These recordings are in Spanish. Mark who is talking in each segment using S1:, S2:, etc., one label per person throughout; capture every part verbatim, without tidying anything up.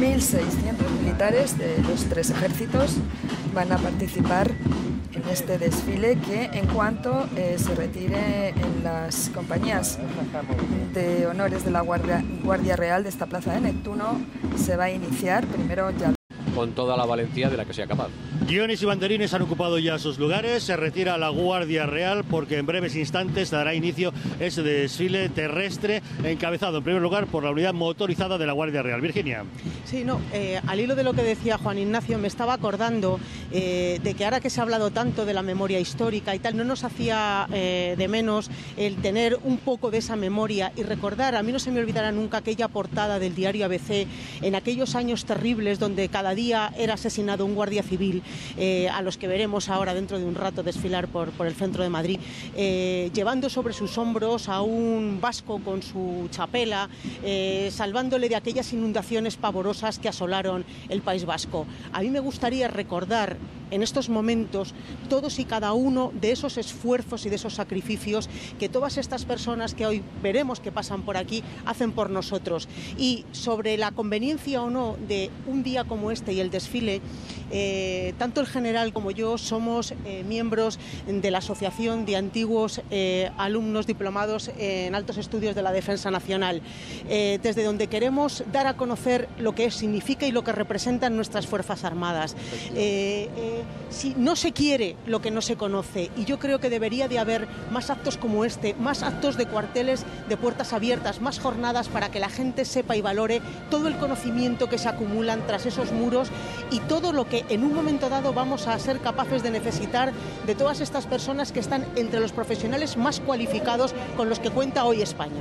S1: mil seiscientos militares de los tres ejércitos van a participar en este desfile que, en cuanto eh, se retire en las compañías de honores de la Guardia, Guardia Real de esta Plaza de Neptuno, se va a iniciar primero ya
S2: con toda la valentía de la que sea capaz.
S3: Guiones y banderines han ocupado ya sus lugares, se retira la Guardia Real porque en breves instantes dará inicio ese desfile terrestre encabezado en primer lugar por la unidad motorizada de la Guardia Real. Virginia.
S4: Sí, no, eh, al hilo de lo que decía Juan Ignacio, me estaba acordando eh, de que ahora que se ha hablado tanto de la memoria histórica y tal, no nos hacía eh, de menos el tener un poco de esa memoria y recordar, a mí no se me olvidará nunca aquella portada del diario A B C en aquellos años terribles donde cada día era asesinado un guardia civil, eh, a los que veremos ahora dentro de un rato desfilar por, por el centro de Madrid, eh, llevando sobre sus hombros a un vasco con su chapela, eh, salvándole de aquellas inundaciones pavorosas que asolaron el País Vasco. A mí me gustaría recordar en estos momentos todos y cada uno de esos esfuerzos y de esos sacrificios que todas estas personas que hoy veremos que pasan por aquí hacen por nosotros. Y sobre la conveniencia o no de un día como este y el desfile, eh, tanto el general como yo somos eh, miembros de la Asociación de Antiguos eh, Alumnos Diplomados en Altos Estudios de la Defensa Nacional, eh, desde donde queremos dar a conocer lo que significa y lo que representan nuestras Fuerzas Armadas. Eh, eh, si no se quiere lo que no se conoce, y yo creo que debería de haber más actos como este, más actos de cuarteles de puertas abiertas, más jornadas para que la gente sepa y valore todo el conocimiento que se acumulan tras esos muros y todo lo que en un momento dado vamos a ser capaces de necesitar de todas estas personas que están entre los profesionales más cualificados con los que cuenta hoy España.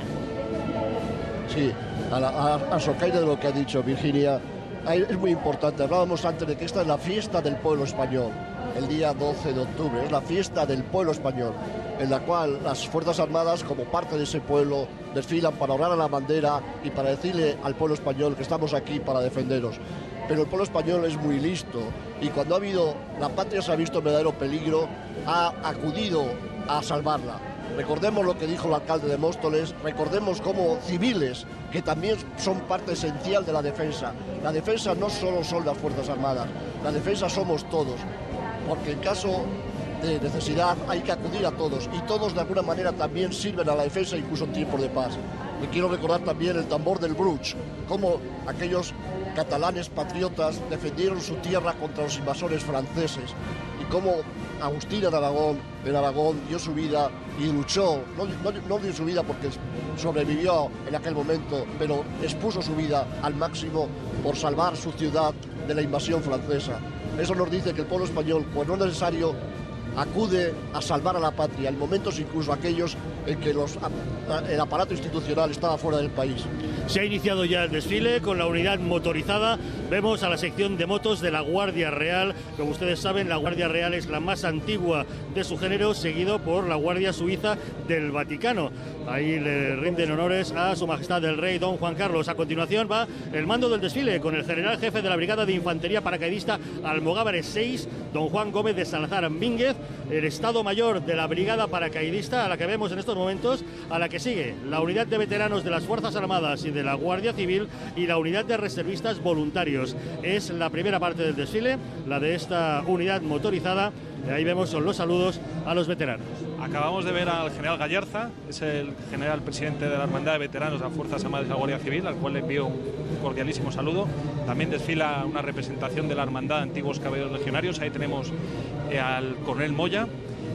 S5: Sí, a, la, a, a socaire de lo que ha dicho Virginia, es muy importante. Hablábamos antes de que esta es la fiesta del pueblo español, el día doce de octubre, es la fiesta del pueblo español, en la cual las Fuerzas Armadas, como parte de ese pueblo, desfilan para honrar a la bandera y para decirle al pueblo español que estamos aquí para defenderos. Pero el pueblo español es muy listo y cuando ha habido, la patria se ha visto en verdadero peligro, ha acudido a salvarla. Recordemos lo que dijo el alcalde de Móstoles, recordemos cómo civiles, que también son parte esencial de la defensa. La defensa no solo son las Fuerzas Armadas, la defensa somos todos, porque en caso de necesidad hay que acudir a todos y todos de alguna manera también sirven a la defensa incluso en tiempos de paz. Y quiero recordar también el tambor del Bruch, cómo aquellos catalanes patriotas defendieron su tierra contra los invasores franceses y cómo Agustina de Aragón, en Aragón dio su vida y luchó, no, no, no dio su vida porque sobrevivió en aquel momento, pero expuso su vida al máximo por salvar su ciudad de la invasión francesa. Eso nos dice que el pueblo español, cuando es necesario, acude a salvar a la patria, en momentos incluso aquellos en que los, el aparato institucional estaba fuera del país.
S3: Se ha iniciado ya el desfile con la unidad motorizada. Vemos a la sección de motos de la Guardia Real. Como ustedes saben, la Guardia Real es la más antigua de su género, seguido por la Guardia Suiza del Vaticano. Ahí le rinden honores a Su Majestad el Rey Don Juan Carlos. A continuación va el mando del desfile con el general jefe de la Brigada de Infantería Paracaidista Almogávares seis, Don Juan Gómez de Salazar Mínguez, el Estado Mayor de la Brigada Paracaidista, a la que vemos en estos momentos, a la que sigue la Unidad de Veteranos de las Fuerzas Armadas y de la Guardia Civil y la Unidad de Reservistas Voluntarios. Es la primera parte del desfile, la de esta unidad motorizada. Ahí vemos los saludos a los veteranos.
S6: Acabamos de ver al general Gallarza, es el general presidente de la Hermandad de Veteranos de las Fuerzas Armadas y la Guardia Civil, al cual le envío un cordialísimo saludo. También desfila una representación de la Hermandad de Antiguos Caballeros Legionarios. Ahí tenemos eh, al coronel Moya,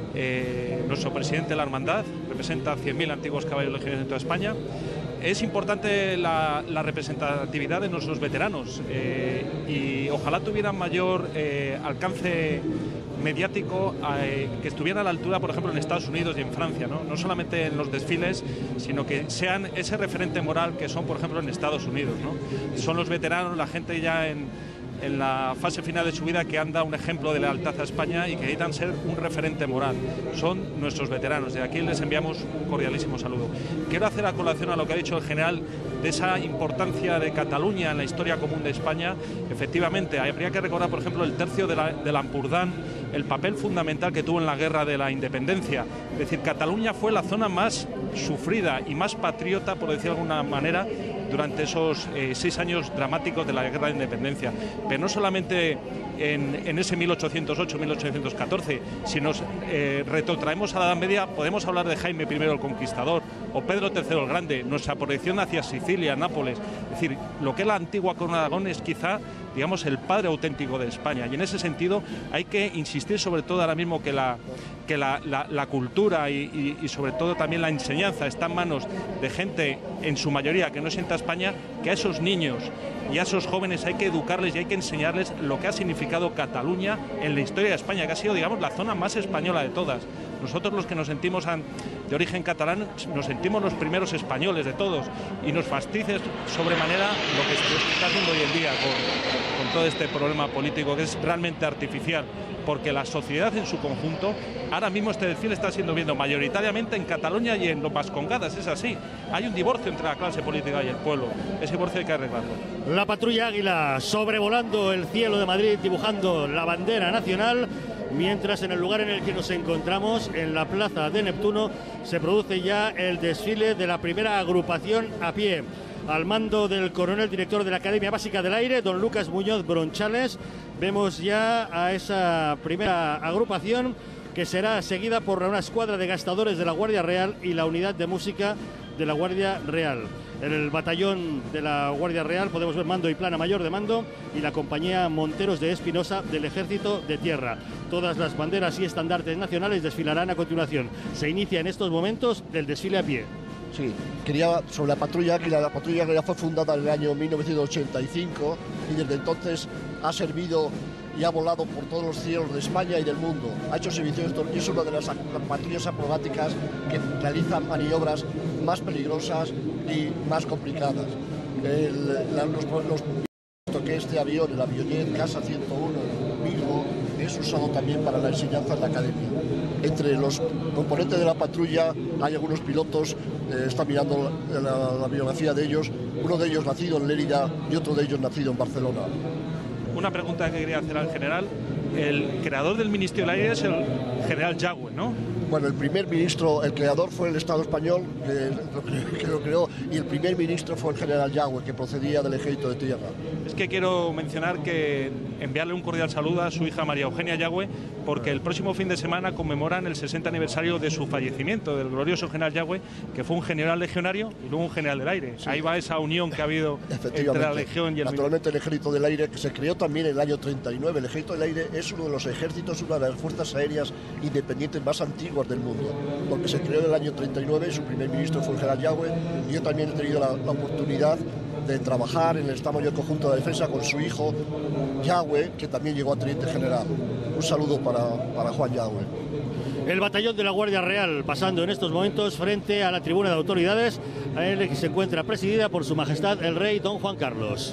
S6: eh, nuestro presidente de la Hermandad, representa cien mil antiguos caballeros legionarios en toda España. Es importante la, la representatividad de nuestros veteranos eh, y ojalá tuvieran mayor eh, alcance mediático, eh, que estuvieran a la altura, por ejemplo, en Estados Unidos y en Francia, ¿no? No solamente en los desfiles, sino que sean ese referente moral que son, por ejemplo, en Estados Unidos, ¿no? Son los veteranos, la gente ya en, en la fase final de su vida que han dado un ejemplo de lealtad a España y que necesitan ser un referente moral. Son nuestros veteranos. De aquí les enviamos un cordialísimo saludo. Quiero hacer a colación a lo que ha dicho el general de esa importancia de Cataluña en la historia común de España. Efectivamente, habría que recordar, por ejemplo, el tercio de la, del Ampurdán, el papel fundamental que tuvo en la guerra de la independencia. Es decir, Cataluña fue la zona más sufrida y más patriota, por decir de alguna manera, durante esos eh, seis años dramáticos de la Guerra de Independencia. Pero no solamente en, en ese mil ochocientos ocho mil ochocientos catorce, si nos eh, retrotraemos a la Edad Media, podemos hablar de Jaime primero el Conquistador o Pedro tercero el Grande, nuestra proyección hacia Sicilia, Nápoles. Es decir, lo que es la antigua Corona de Aragón es quizá, digamos, el padre auténtico de España, y en ese sentido hay que insistir sobre todo ahora mismo que la, que la, la, la cultura y, y, y sobre todo también la enseñanza está en manos de gente, en su mayoría, que no sienta España, que a esos niños y a esos jóvenes hay que educarles y hay que enseñarles lo que ha significado Cataluña en la historia de España, que ha sido, digamos, la zona más española de todas. Nosotros, los que nos sentimos de origen catalán, nos sentimos los primeros españoles de todos, y nos fastidia sobremanera lo que se está haciendo hoy en día con, con todo este problema político, que es realmente artificial, porque la sociedad en su conjunto, ahora mismo este desfile está siendo visto mayoritariamente en Cataluña y en los Vascongadas, es así. Hay un divorcio entre la clase política y el pueblo, ese divorcio hay que arreglarlo.
S3: La patrulla Águila sobrevolando el cielo de Madrid, dibujando la bandera nacional, mientras en el lugar en el que nos encontramos, en la Plaza de Neptuno, se produce ya el desfile de la primera agrupación a pie. Al mando del coronel director de la Academia Básica del Aire, don Lucas Muñoz Bronchales, vemos ya a esa primera agrupación, que será seguida por una escuadra de gastadores de la Guardia Real y la unidad de música de la Guardia Real. En el batallón de la Guardia Real podemos ver mando y plana mayor de mando y la compañía Monteros de Espinosa del Ejército de Tierra. Todas las banderas y estandartes nacionales desfilarán a continuación. Se inicia en estos momentos el desfile a pie.
S5: Sí, quería sobre la patrulla Águila. La patrulla Águila fue fundada en el año mil novecientos ochenta y cinco y desde entonces ha servido y ha volado por todos los cielos de España y del mundo. Ha hecho servicio y es una de las patrullas acrobáticas que realizan maniobras más peligrosas y más complicadas. El, la, los, los, que este avión, el avionet Casa ciento uno mismo, es usado también para la enseñanza en la academia. Entre los componentes de la patrulla hay algunos pilotos, eh, está mirando la, la, la biografía de ellos, uno de ellos nacido en Lérida y otro de ellos nacido en Barcelona.
S6: Una pregunta que quería hacer al general. El creador del Ministerio del Aire es el general Yagüe, ¿no?
S5: Bueno, el primer ministro, el creador fue el Estado español, que, que lo creó, y el primer ministro fue el general Yagüe, que procedía del Ejército de Tierra.
S6: Es que quiero mencionar que enviarle un cordial saludo a su hija María Eugenia Yagüe, porque el próximo fin de semana conmemoran el sesenta aniversario de su fallecimiento, del glorioso general Yagüe, que fue un general legionario y luego un general del aire. Sí. Ahí va esa unión que ha habido entre la Legión y el...
S5: Naturalmente el Ejército del Aire, que se creó también en el año treinta y nueve. El Ejército del Aire es uno de los ejércitos, una de las fuerzas aéreas independientes más antiguas del mundo, porque se creó en el año treinta y nueve, su primer ministro fue el general Yagüe, y yo también he tenido la, la oportunidad de trabajar en el Estado Mayor Conjunto de Defensa con su hijo Yagüe, que también llegó a teniente general. Un saludo para, para Juan Yagüe.
S3: El batallón de la Guardia Real pasando en estos momentos frente a la tribuna de autoridades, en la que se encuentra presidida por su majestad el rey don Juan Carlos.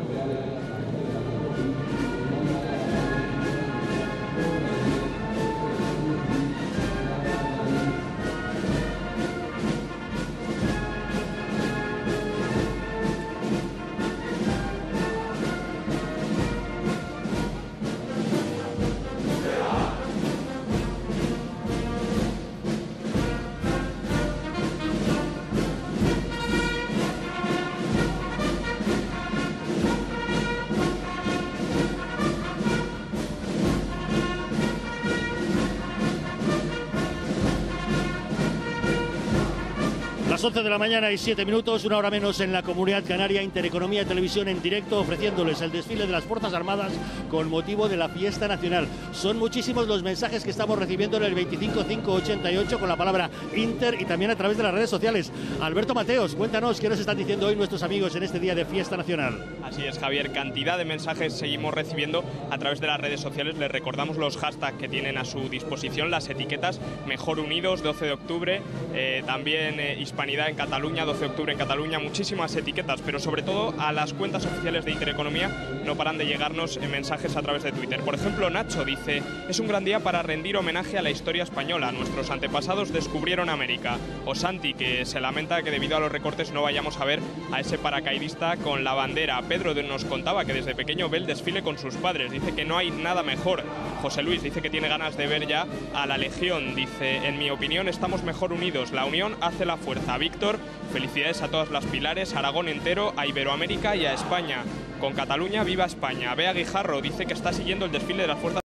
S3: Las once de la mañana y siete minutos, una hora menos en la Comunidad Canaria. Intereconomía y Televisión en directo, ofreciéndoles el desfile de las Fuerzas Armadas con motivo de la fiesta nacional. Son muchísimos los mensajes que estamos recibiendo en el veinticinco cinco ochenta y ocho con la palabra Inter y también a través de las redes sociales. Alberto Mateos, cuéntanos qué nos están diciendo hoy nuestros amigos en este día de fiesta nacional.
S7: Así es, Javier, cantidad de mensajes seguimos recibiendo a través de las redes sociales. Les recordamos los hashtags que tienen a su disposición, las etiquetas Mejor Unidos, doce de octubre, eh, también eh, Hispanidad en Cataluña, doce de octubre en Cataluña, muchísimas etiquetas, pero sobre todo a las cuentas oficiales de Intereconomía no paran de llegarnos en mensajes a través de Twitter. Por ejemplo, Nacho dice: es un gran día para rendir homenaje a la historia española. Nuestros antepasados descubrieron América. O Santi, que se lamenta que debido a los recortes no vayamos a ver a ese paracaidista con la bandera. Pedro nos contaba que desde pequeño ve el desfile con sus padres. Dice que no hay nada mejor. José Luis dice que tiene ganas de ver ya a la Legión. Dice: en mi opinión estamos mejor unidos. La unión hace la fuerza. a Víctor, felicidades a todas las Pilares, a Aragón entero, a Iberoamérica y a España. Con Cataluña, viva España. Bea Guijarro dice que está siguiendo el desfile de las fuerzas